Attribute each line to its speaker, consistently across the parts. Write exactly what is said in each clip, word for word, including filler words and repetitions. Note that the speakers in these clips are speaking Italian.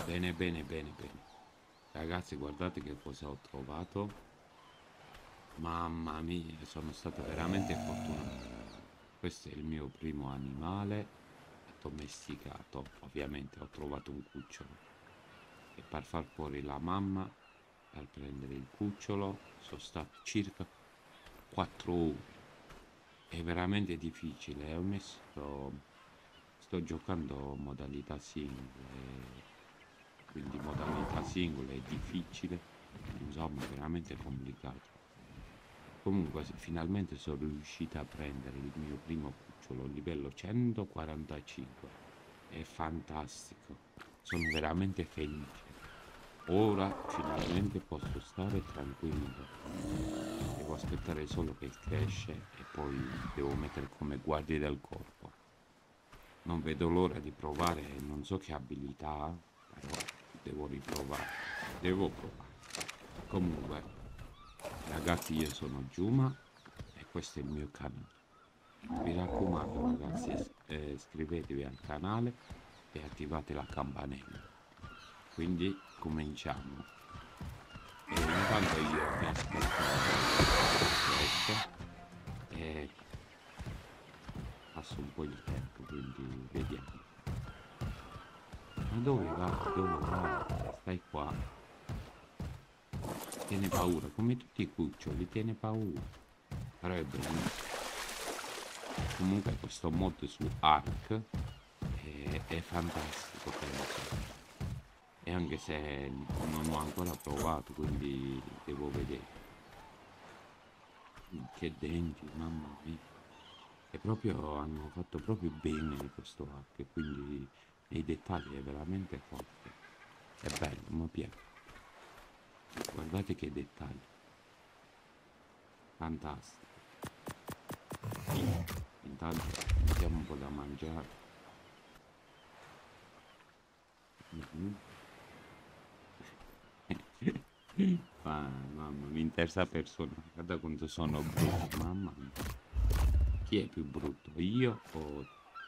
Speaker 1: Bene, bene, bene, bene. Ragazzi, guardate che cosa ho trovato. Mamma mia, sono stato veramente fortunato. Questo è il mio primo animale addomesticato. Ovviamente ho trovato un cucciolo. E per far fuori la mamma, per prendere il cucciolo, sono stati circa quattro ore. È veramente difficile. Ho messo... Sto giocando modalità single. Quindi modalità singola è difficile, insomma, veramente complicato. Comunque, se- finalmente sono riuscita a prendere il mio primo cucciolo livello centoquarantacinque. È fantastico, sono veramente felice. Ora finalmente posso stare tranquillo. Devo aspettare solo che cresce e poi devo mettere come guardia del corpo. Non vedo l'ora di provare, non so che abilità ha, però devo riprovare. Devo provare. Comunque, ragazzi, io sono Giuma e questo è il mio canale. Vi raccomando, ragazzi, es- eh, iscrivetevi al canale e attivate la campanella. Quindi cominciamo. E intanto io mi aspetto che cresce e passo un po' il tempo, quindi vediamo. Ma dove vai? Dove vai? Stai qua. Tiene paura, come tutti i cuccioli, tiene paura. Però è bellissimo. Comunque questo mod su Ark è, è fantastico, penso. E anche se non ho ancora provato, quindi devo vedere. Che denti, mamma mia. E proprio hanno fatto proprio bene questo Ark, quindi nei dettagli è veramente forte. È bello, mi piace. Guardate che dettagli, fantastico. Intanto mettiamo un po' da mangiare. Mhm. Ma, mamma mia, in terza persona, guarda quanto sono brutto, mamma mia. Chi è più brutto, io o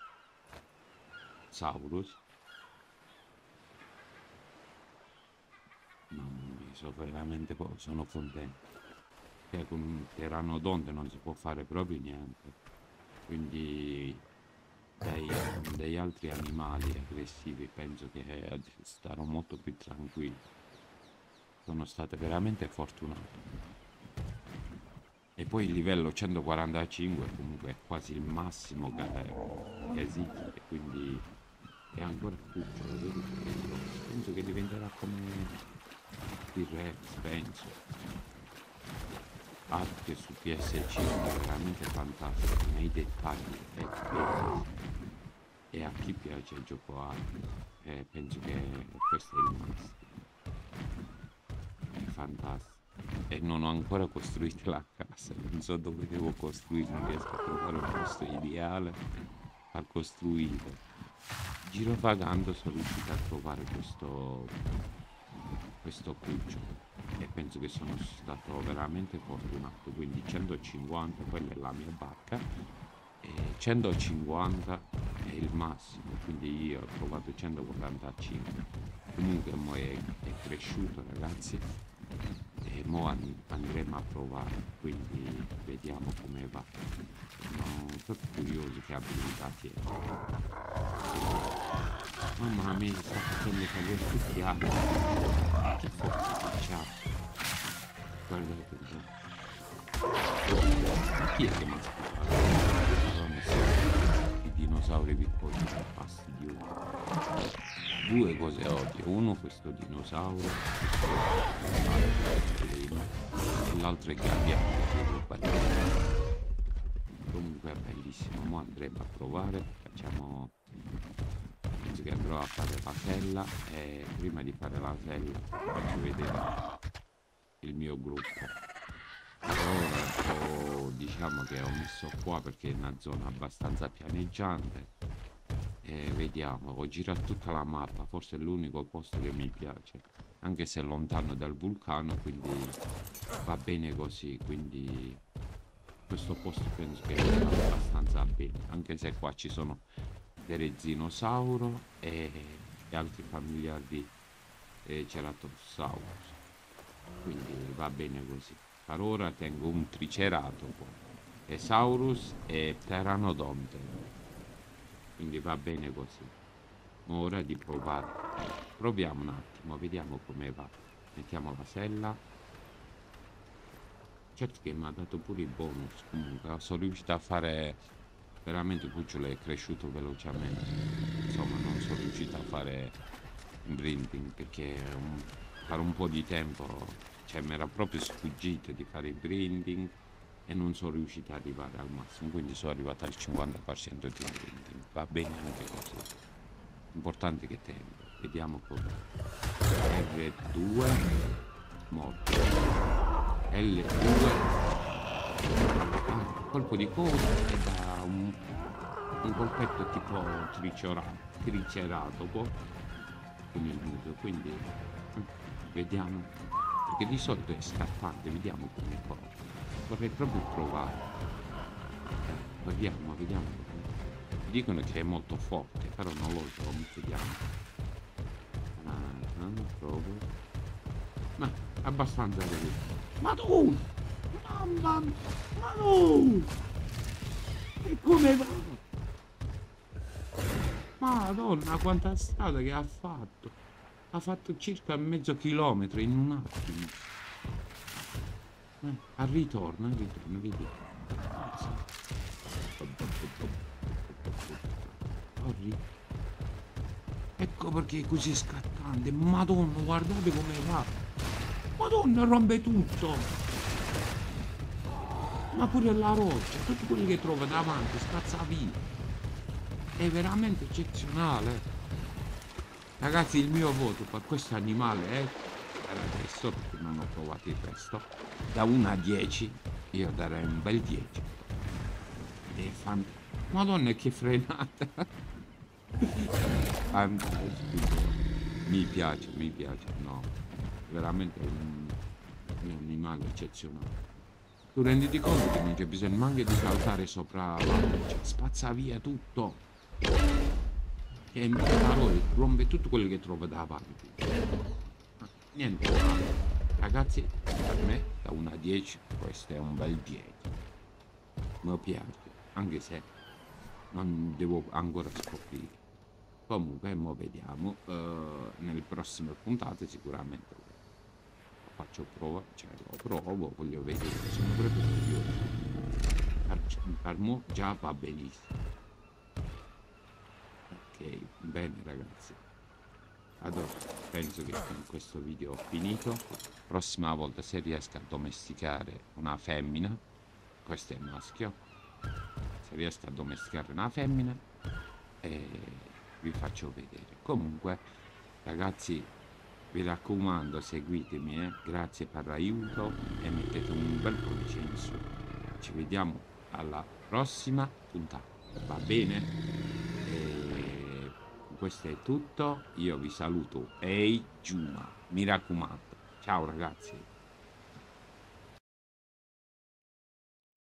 Speaker 1: Saurus? Mamma mia, sono veramente po- sono contento. Cioè, con un pteranodonte non si può fare proprio niente. Quindi dai, dagli altri animali aggressivi penso che eh, starò molto più tranquillo. Sono state veramente fortunato. E poi il livello centoquarantacinque comunque è quasi il massimo che, che esiste, quindi è ancora cucciolo, vedi che bello. Penso che diventerà come il Rex, penso. Ark su P S cinque è veramente fantastico, nei dettagli, è bellissimo. E a chi piace il gioco Ark, eh, penso che questo è il massimo, è fantastico. E non ho ancora costruito la casa, non so dove devo costruire, non riesco a trovare un posto ideale per costruire. Girovagando sono riuscito a trovare questo, questo cucciolo e penso che sono stato veramente fortunato, quindi centocinquanta, quella è la mia barca e centocinquanta è il massimo, quindi io ho trovato centoquarantacinque. Comunque mo è, è cresciuto, ragazzi, e mo an- andremo a provare, quindi vediamo come va. Sono proprio curioso che abilità tiene. Mamma mia, sta facendo cadere tutti gli altri. Che forza che c'ha. Guardate un po'. Ma chi è che mi ha sparato? Madonna, sì. I dinosauri piccoli sono fastidiosi. Due cose odio. Uno questo dinosauro, questo animale, e l'altro è gabbiano, quello guardate. Comunque è bellissimo. Mo andremo a provare. Facciamo... Penso che andrò a fare la sella e prima di fare la sella faccio vedere il mio gruppo. Per ora ho, diciamo che ho messo qua perché è una zona abbastanza pianeggiante e vediamo, ho girato tutta la mappa, forse è l'unico posto che mi piace, anche se è lontano dal vulcano, quindi va bene così, quindi questo posto penso che sia abbastanza bene, anche se qua ci sono delle dinosauro e, e altri familiari e Ceratosaurus, quindi va bene così. Per ora tengo un Triceratopo, Tesaurus e Pteranodonte, quindi va bene così. Ora di provare, proviamo un attimo, vediamo come va. Mettiamo la sella. Certo che mi ha dato pure i bonus, comunque sono riuscito a fare veramente. Cucciolo è cresciuto velocemente, insomma non sono riuscito a fare breeding perché un, per un po' di tempo, cioè mi era proprio sfuggito di fare il breeding e non sono riuscito ad arrivare al massimo, quindi sono arrivato al cinquanta per cento di breeding. Va bene anche così, importante che tengo. Vediamo come R due morto, L due, ah, colpo di coda e da un, un colpetto tipo tricerato, triceratopo con il muso, quindi eh, vediamo, perché di solito è scappante. Vediamo come fa, vorrei proprio provare. Eh, vediamo, vediamo. Dicono che è molto forte, però non lo so, vediamo. Ah, non provo, ma abbastanza veloce. Madonna, mamma mia, ma no! E come va? Madonna, quanta strada che ha fatto! Ha fatto circa mezzo chilometro in un attimo. Eh, al ritorno, al ritorno, vedi. Corri. Ecco perché è così scattante. Madonna, guardate come va. Madonna, rompe tutto. Ma pure la roccia, tutti quelli che trova davanti, spazza via. È veramente eccezionale. Ragazzi, il mio voto per questo animale è, per adesso, perché non ho provato il resto, da uno a dieci io darei un bel dieci. È fan... Madonna che frenata. Fantastico. Mi piace, mi piace, no, veramente è un, un animale eccezionale. Tu renditi conto che non c'è bisogno neanche di saltare sopra la roccia, spazza via tutto. E in poche parole rompe tutto quello che trova davanti. Niente male. Ragazzi, per me da uno a dieci questo è un bel dieci. Mi piace, anche se non devo ancora scoprire. Comunque mo vediamo, uh, nelle prossime puntate sicuramente lo faccio prova, cioè lo provo, voglio vedere, sono proprio curioso. Per, per mo già va benissimo. Ok, bene ragazzi, allora penso che con questo video ho finito. Prossima volta, se riesco a domesticare una femmina, questo è il maschio, se riesco a domesticare una femmina e vi faccio vedere. Comunque ragazzi, vi raccomando, seguitemi, eh? Grazie per l'aiuto e mettete un bel pollice in su. Ci vediamo alla prossima puntata, va bene? E questo è tutto, io vi saluto. Ehi Giuma, mi raccomando, ciao ragazzi.